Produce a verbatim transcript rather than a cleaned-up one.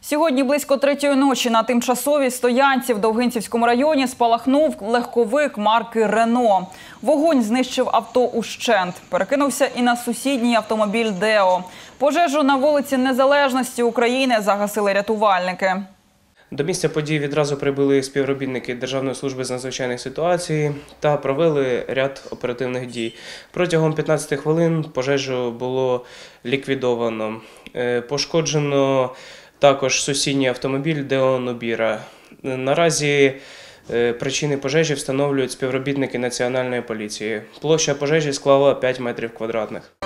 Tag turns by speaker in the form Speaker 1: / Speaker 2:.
Speaker 1: Сьогодні близько третьої ночі на тимчасовій стоянці в Довгинцівському районі спалахнув легковик марки «Рено». Вогонь знищив авто ущент. Перекинувся і на сусідній автомобіль «Део». Пожежу на вулиці Незалежності України загасили рятувальники.
Speaker 2: До місця події відразу прибули співробітники Державної служби з надзвичайних ситуацій та провели ряд оперативних дій. Протягом п'ятнадцяти хвилин пожежу було ліквідовано. Пошкоджено також сусідній автомобіль «Део Нобіра». Наразі причини пожежі встановлюють співробітники Національної поліції. Площа пожежі склала п'ять метрів квадратних.